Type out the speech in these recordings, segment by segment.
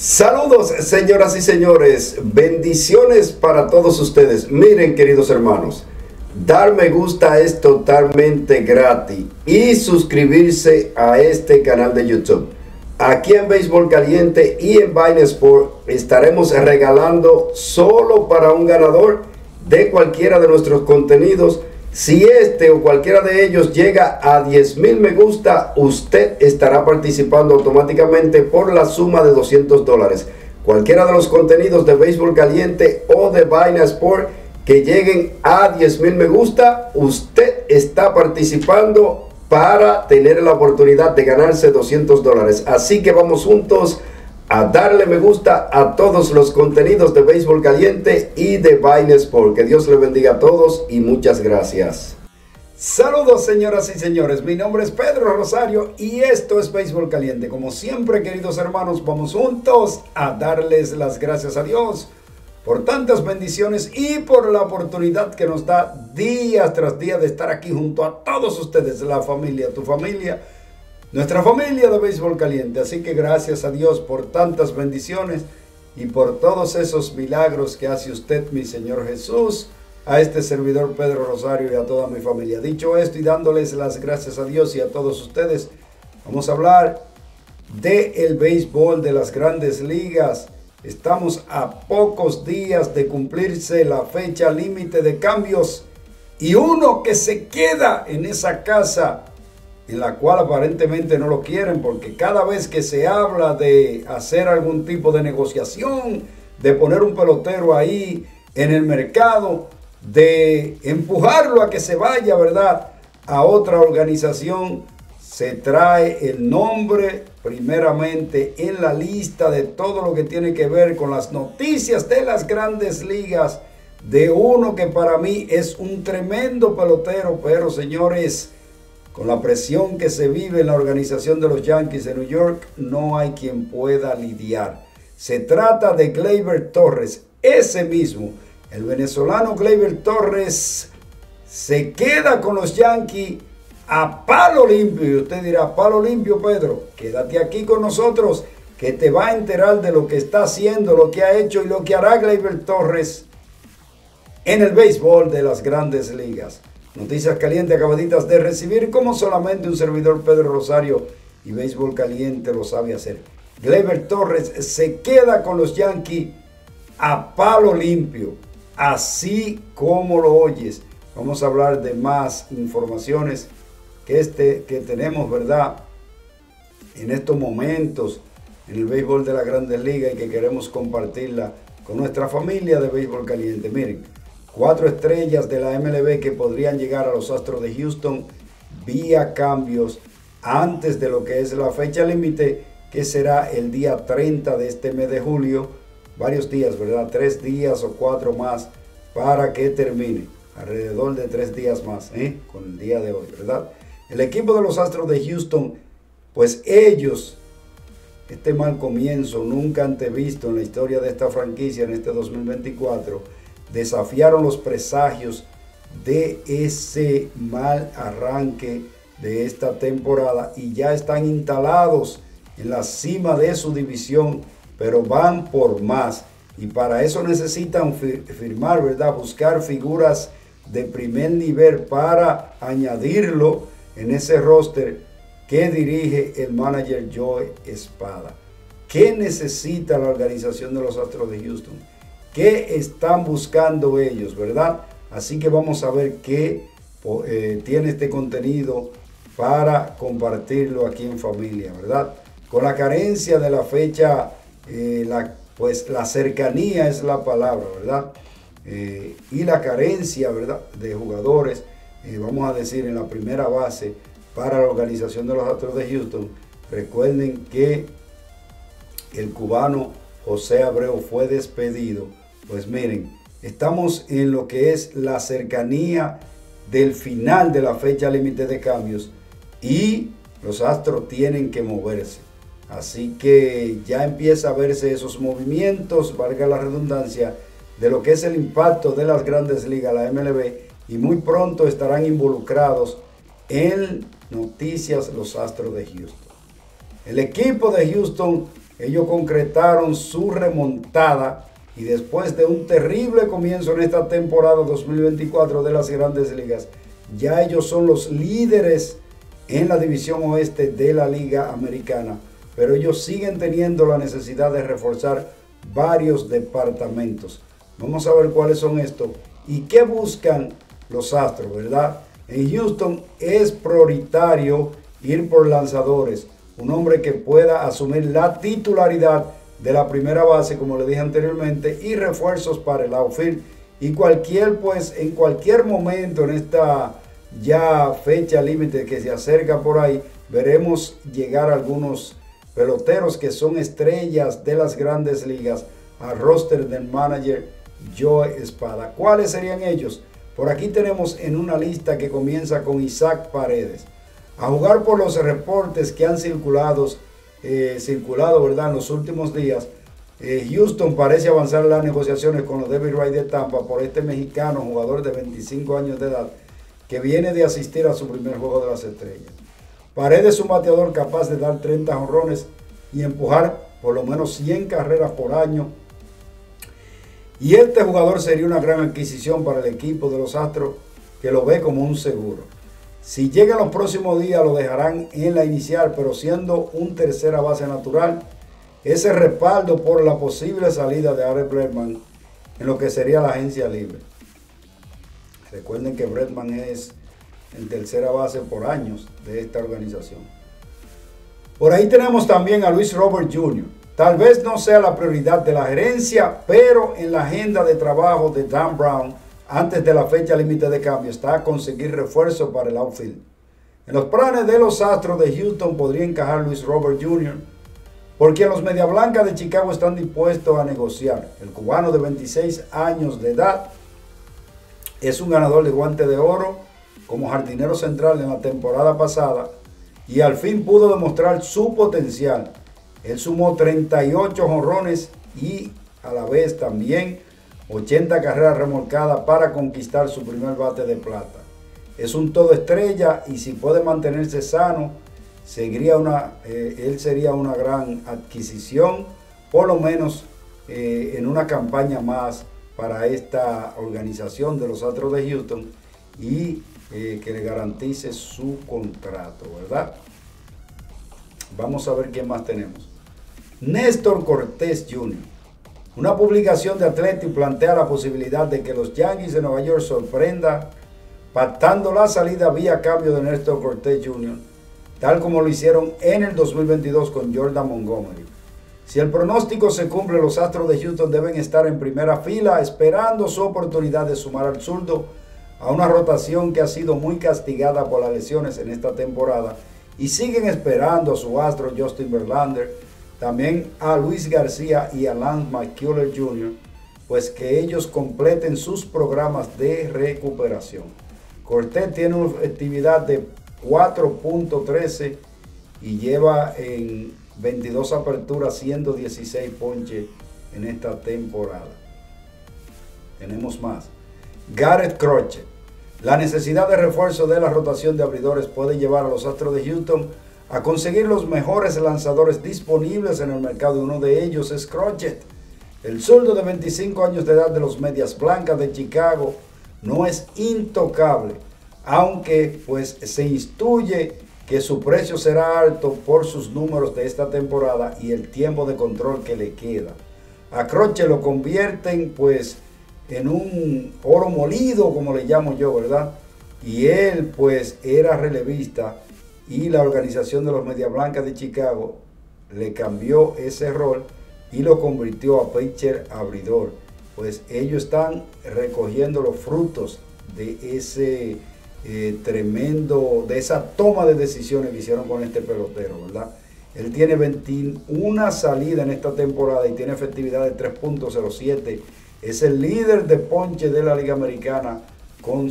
Saludos, señoras y señores, bendiciones para todos ustedes. Miren, queridos hermanos, dar me gusta es totalmente gratis y suscribirse a este canal de YouTube. Aquí en Béisbol Caliente y en Vaina Sport estaremos regalando solo para un ganador de cualquiera de nuestros contenidos. Si este o cualquiera de ellos llega a 10,000 me gusta, usted estará participando automáticamente por la suma de $200. Cualquiera de los contenidos de Béisbol Caliente o de Vaina Sport que lleguen a 10,000 me gusta, usted está participando para tener la oportunidad de ganarse $200. Así que vamos juntos a darle me gusta a todos los contenidos de Béisbol Caliente y de Vaina Sport. Que Dios le bendiga a todos y muchas gracias. Saludos, señoras y señores, mi nombre es Pedro Rosario y esto es Béisbol Caliente. Como siempre, queridos hermanos, vamos juntos a darles las gracias a Dios por tantas bendiciones y por la oportunidad que nos da día tras día de estar aquí junto a todos ustedes, la familia, tu familia, nuestra familia de Béisbol Caliente. Así que gracias a Dios por tantas bendiciones y por todos esos milagros que hace usted, mi Señor Jesús, a este servidor Pedro Rosario y a toda mi familia. Dicho esto y dándoles las gracias a Dios y a todos ustedes, vamos a hablar del béisbol de las grandes ligas. Estamos a pocos días de cumplirse la fecha límite de cambios y uno que se queda en esa casa en la cual aparentemente no lo quieren, porque cada vez que se habla de hacer algún tipo de negociación, de poner un pelotero ahí en el mercado, de empujarlo a que se vaya, ¿verdad?, a otra organización, se trae el nombre primeramente en la lista de todo lo que tiene que ver con las noticias de las grandes ligas, de uno que para mí es un tremendo pelotero, pero señores, con la presión que se vive en la organización de los Yankees de New York, no hay quien pueda lidiar. Se trata de Gleyber Torres, ese mismo. El venezolano Gleyber Torres se queda con los Yankees a palo limpio. Y usted dirá, palo limpio, Pedro, quédate aquí con nosotros, que te va a enterar de lo que está haciendo, lo que ha hecho y lo que hará Gleyber Torres en el béisbol de las grandes ligas. Noticias calientes acabaditas de recibir, como solamente un servidor Pedro Rosario y Béisbol Caliente lo sabe hacer. Gleyber Torres se queda con los Yankees a palo limpio, así como lo oyes. Vamos a hablar de más informaciones que tenemos, ¿verdad?, en estos momentos en el béisbol de las grandes ligas y que queremos compartirla con nuestra familia de Béisbol Caliente. Miren, 4 estrellas de la MLB que podrían llegar a los Astros de Houston vía cambios antes de lo que es la fecha límite, que será el día 30 de este mes de julio. Varios días, ¿verdad? 3 días o 4 más para que termine. Alrededor de 3 días más, con el día de hoy, ¿verdad? El equipo de los Astros de Houston, pues ellos, este mal comienzo nunca antevisto en la historia de esta franquicia en este 2024, desafiaron los presagios de ese mal arranque de esta temporada y ya están instalados en la cima de su división, pero van por más. Y para eso necesitan firmar, ¿verdad?, buscar figuras de primer nivel para añadirlo en ese roster que dirige el manager Joe Espada. ¿Qué necesita la organización de los Astros de Houston? ¿Qué están buscando ellos, verdad? Así que vamos a ver qué tiene este contenido para compartirlo aquí en familia, ¿verdad? Con la carencia de la fecha, pues la cercanía es la palabra, ¿verdad? Y la carencia, ¿verdad?, de jugadores, vamos a decir, en la primera base para la organización de los Astros de Houston. Recuerden que el cubano José Abreu fue despedido. Pues miren, estamos en lo que es la cercanía del final de la fecha límite de cambios y los Astros tienen que moverse. Así que ya empieza a verse esos movimientos, valga la redundancia, de lo que es el impacto de las grandes ligas, la MLB, y muy pronto estarán involucrados en noticias los Astros de Houston. El equipo de Houston ellos concretaron su remontada y después de un terrible comienzo en esta temporada 2024 de las Grandes Ligas, ya ellos son los líderes en la división oeste de la Liga Americana, pero ellos siguen teniendo la necesidad de reforzar varios departamentos. Vamos a ver cuáles son estos y qué buscan los Astros, ¿verdad? En Houston es prioritario ir por lanzadores, un hombre que pueda asumir la titularidad de la primera base, como le dije anteriormente, y refuerzos para el outfield. Y en cualquier momento en esta ya fecha límite que se acerca por ahí, veremos llegar algunos peloteros que son estrellas de las Grandes Ligas al roster del manager Joe Espada. ¿Cuáles serían ellos? Por aquí tenemos en una lista que comienza con Isaac Paredes. A jugar por los reportes que han circulado, ¿verdad?, en los últimos días, Houston parece avanzar en las negociaciones con los Devil Rays de Tampa por este mexicano, jugador de 25 años de edad, que viene de asistir a su primer juego de las estrellas. Paredes es un bateador capaz de dar 30 jonrones y empujar por lo menos 100 carreras por año. Y este jugador sería una gran adquisición para el equipo de los Astros, que lo ve como un seguro. Si llega en los próximos días lo dejarán en la inicial, pero siendo un tercera base natural. Ese respaldo por la posible salida de Aaron Bregman en lo que sería la agencia libre. Recuerden que Bregman es el tercera base por años de esta organización. Por ahí tenemos también a Luis Robert Jr. Tal vez no sea la prioridad de la gerencia, pero en la agenda de trabajo de Dan Brown antes de la fecha límite de cambio está conseguir refuerzo para el outfield. En los planes de los Astros de Houston podría encajar Luis Robert Jr., porque los Media Blancas de Chicago están dispuestos a negociar. El cubano de 26 años de edad es un ganador de guante de oro como jardinero central en la temporada pasada y al fin pudo demostrar su potencial. Él sumó 38 jonrones y a la vez también 80 carreras remolcadas para conquistar su primer bate de plata. Es un todo estrella y si puede mantenerse sano, él sería una gran adquisición, por lo menos en una campaña más para esta organización de los Astros de Houston y que le garantice su contrato, ¿verdad? Vamos a ver qué más tenemos. Néstor Cortés Jr. Una publicación de Athletic plantea la posibilidad de que los Yankees de Nueva York sorprendan pactando la salida vía cambio de Néstor Cortés Jr., tal como lo hicieron en el 2022 con Jordan Montgomery. Si el pronóstico se cumple, los Astros de Houston deben estar en primera fila esperando su oportunidad de sumar al zurdo a una rotación que ha sido muy castigada por las lesiones en esta temporada y siguen esperando a su astro Justin Verlander, también a Luis García y a Lance McCullers Jr., pues que ellos completen sus programas de recuperación. Cortés tiene una efectividad de 4.13 y lleva en 22 aperturas, siendo 16 ponches en esta temporada. Tenemos más. Garrett Crochet. La necesidad de refuerzo de la rotación de abridores puede llevar a los Astros de Houston a conseguir los mejores lanzadores disponibles en el mercado. Uno de ellos es Crochet. El zurdo de 25 años de edad de los Medias Blancas de Chicago no es intocable, aunque pues se intuye que su precio será alto por sus números de esta temporada y el tiempo de control que le queda. A Crochet lo convierten pues en un oro molido, como le llamo yo, ¿verdad? Y él pues era relevista y la organización de los Media Blancas de Chicago le cambió ese rol y lo convirtió a pitcher abridor. Pues ellos están recogiendo los frutos de ese de esa toma de decisiones que hicieron con este pelotero, ¿verdad? Él tiene 21 salidas en esta temporada y tiene efectividad de 3.07. Es el líder de ponche de la Liga Americana con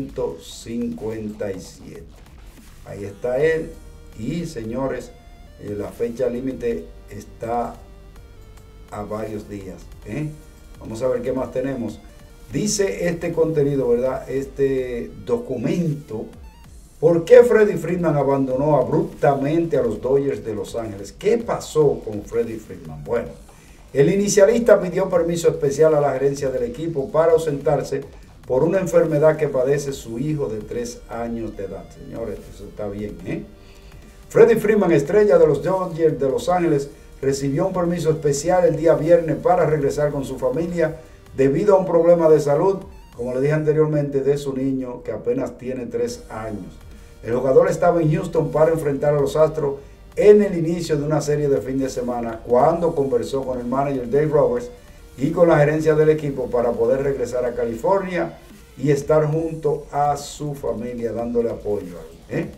157. Ahí está él. Y señores, la fecha límite está a varios días. Vamos a ver qué más tenemos. Dice este contenido, ¿verdad? Este documento ¿Por qué Freddie Freeman abandonó abruptamente a los Dodgers de Los Ángeles? ¿Qué pasó con Freddie Freeman? Bueno, el inicialista pidió permiso especial a la gerencia del equipo para ausentarse por una enfermedad que padece su hijo de 3 años de edad. Señores, eso está bien, ¿eh? Freddie Freeman, estrella de los Dodgers de Los Ángeles, recibió un permiso especial el día viernes para regresar con su familia debido a un problema de salud, como le dije anteriormente, de su niño que apenas tiene 3 años. El jugador estaba en Houston para enfrentar a los Astros en el inicio de una serie de fin de semana cuando conversó con el manager Dave Roberts y con la gerencia del equipo para poder regresar a California y estar junto a su familia dándole apoyo ahí, ¿eh?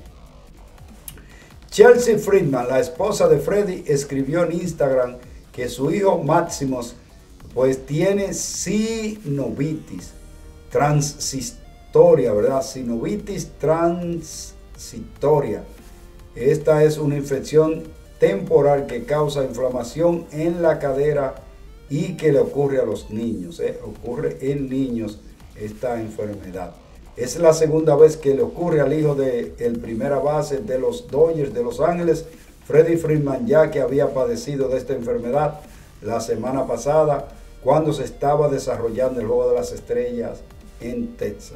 Chelsea Freeman, la esposa de Freddie, escribió en Instagram que su hijo Maximus pues tiene sinovitis transitoria, ¿verdad? Sinovitis transitoria. Esta es una infección temporal que causa inflamación en la cadera y que le ocurre a los niños, ¿eh? Ocurre en niños esta enfermedad. Es la segunda vez que le ocurre al hijo del primera base de los Dodgers de Los Ángeles, Freddie Freeman, ya que había padecido de esta enfermedad la semana pasada cuando se estaba desarrollando el Juego de las Estrellas en Texas.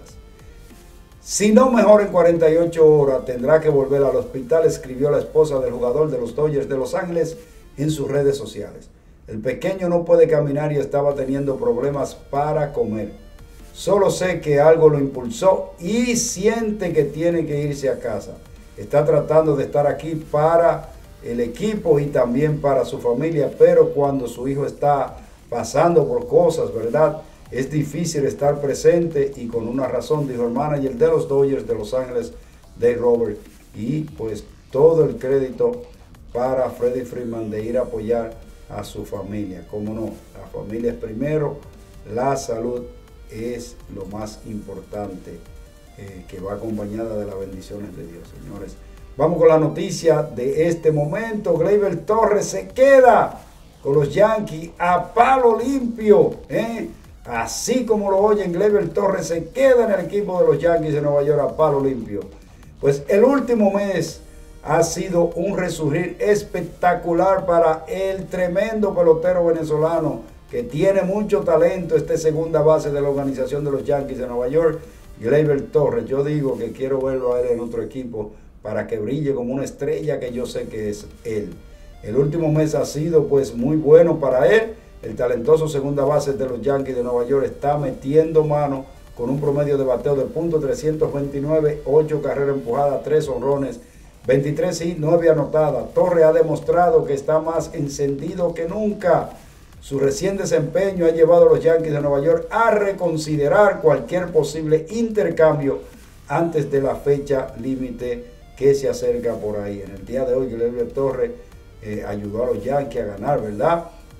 Si no mejora en 48 horas, tendrá que volver al hospital, escribió la esposa del jugador de los Dodgers de Los Ángeles en sus redes sociales. El pequeño no puede caminar y estaba teniendo problemas para comer. Solo sé que algo lo impulsó y siente que tiene que irse a casa. Está tratando de estar aquí para el equipo y también para su familia, pero cuando su hijo está pasando por cosas, ¿verdad? Es difícil estar presente y con una razón, dijo el manager de los Dodgers de Los Ángeles, Dave Roberts. Y pues todo el crédito para Freddie Freeman de ir a apoyar a su familia. Cómo no, la familia es primero, la salud es lo más importante, que va acompañada de las bendiciones de Dios, señores. Vamos con la noticia de este momento. Gleyber Torres se queda con los Yankees a palo limpio, ¿eh? Así como lo oyen, Gleyber Torres se queda en el equipo de los Yankees de Nueva York a palo limpio. Pues el último mes ha sido un resurgir espectacular para el tremendo pelotero venezolano que tiene mucho talento, segunda base de la organización de los Yankees de Nueva York, Gleyber Torres. Yo digo que quiero verlo a él en otro equipo para que brille como una estrella que yo sé que es él. El último mes ha sido pues muy bueno para él. El talentoso segunda base de los Yankees de Nueva York está metiendo mano con un promedio de bateo de .329, 8 carreras empujadas, 3 honrones, 23 y 9 anotadas. Torres ha demostrado que está más encendido que nunca. Su recién desempeño ha llevado a los Yankees de Nueva York a reconsiderar cualquier posible intercambio antes de la fecha límite que se acerca por ahí. En el día de hoy, Gleyber Torres ayudó a los Yankees a ganar, ¿verdad?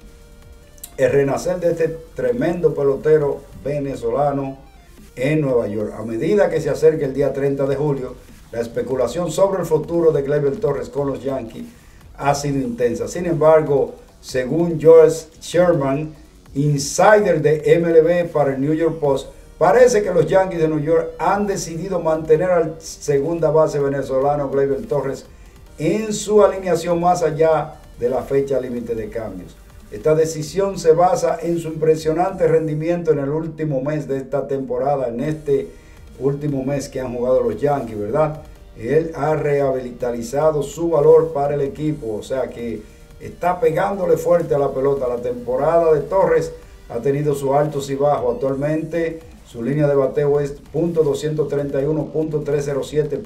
El renacer de este tremendo pelotero venezolano en Nueva York. A medida que se acerca el día 30 de julio, la especulación sobre el futuro de Gleyber Torres con los Yankees ha sido intensa. Sin embargo, según George Sherman, insider de MLB para el New York Post, parece que los Yankees de New York han decidido mantener al segunda base venezolano Gleyber Torres en su alineación más allá de la fecha límite de cambios. Esta decisión se basa en su impresionante rendimiento en el último mes de esta temporada, en este último mes que han jugado los Yankees, ¿verdad? Él ha rehabilitado su valor para el equipo, o sea que está pegándole fuerte a la pelota. La temporada de Torres ha tenido sus altos y bajos. Actualmente su línea de bateo es .231, .307,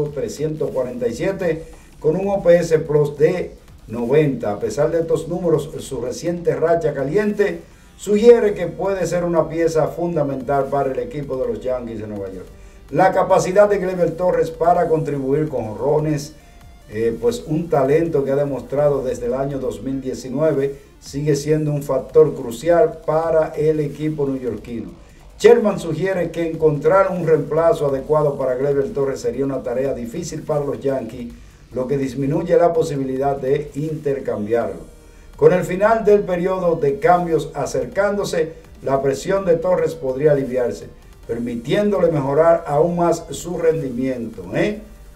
.347 con un OPS Plus de 90. A pesar de estos números, su reciente racha caliente sugiere que puede ser una pieza fundamental para el equipo de los Yankees de Nueva York. La capacidad de Gleyber Torres para contribuir con jonrones, pues un talento que ha demostrado desde el año 2019, sigue siendo un factor crucial para el equipo neoyorquino. Sherman sugiere que encontrar un reemplazo adecuado para Gleyber Torres sería una tarea difícil para los Yankees, lo que disminuye la posibilidad de intercambiarlo. Con el final del periodo de cambios acercándose, la presión de Torres podría aliviarse, permitiéndole mejorar aún más su rendimiento.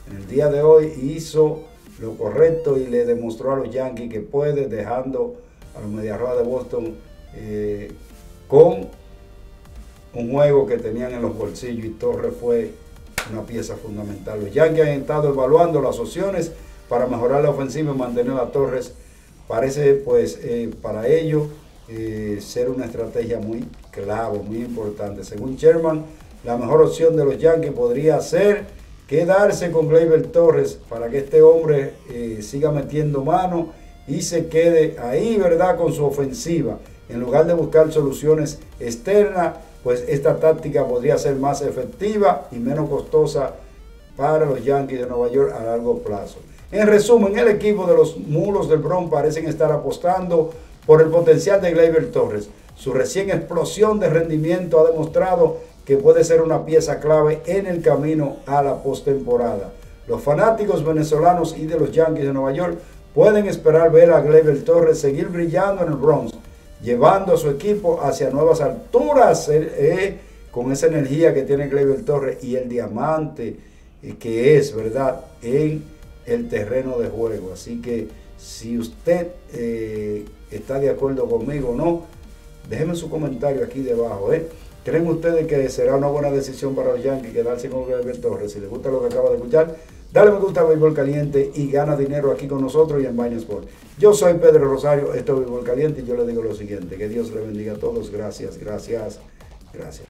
en el día de hoy hizo lo correcto y le demostró a los Yankees que puede, dejando a los Medias Rojas de Boston con un juego que tenían en los bolsillos, y Torres fue una pieza fundamental. Los Yankees han estado evaluando las opciones para mejorar la ofensiva y mantener a Torres. Parece pues para ello ser una estrategia muy clave, muy importante. Según Sherman, la mejor opción de los Yankees podría ser quedarse con Gleyber Torres para que este hombre siga metiendo mano y se quede ahí, ¿verdad?, con su ofensiva. En lugar de buscar soluciones externas, pues esta táctica podría ser más efectiva y menos costosa para los Yankees de Nueva York a largo plazo. En resumen, el equipo de los Mulos del Bronx parecen estar apostando por el potencial de Gleyber Torres. Su recién explosión de rendimiento ha demostrado que puede ser una pieza clave en el camino a la postemporada. Los fanáticos venezolanos y de los Yankees de Nueva York pueden esperar ver a Gleyber Torres seguir brillando en el Bronx, llevando a su equipo hacia nuevas alturas, con esa energía que tiene Gleyber Torres y el diamante que es, ¿verdad?, en el terreno de juego. Así que si usted está de acuerdo conmigo o no, déjenme su comentario aquí debajo. ¿Creen ustedes que será una buena decisión para los Yankees quedarse con Gleyber Torres? Si les gusta lo que acaba de escuchar, dale me gusta a Béisbol Caliente y gana dinero aquí con nosotros y en Baño Sport. Yo soy Pedro Rosario, esto es Béisbol Caliente y yo les digo lo siguiente: que Dios les bendiga a todos. Gracias, gracias, gracias.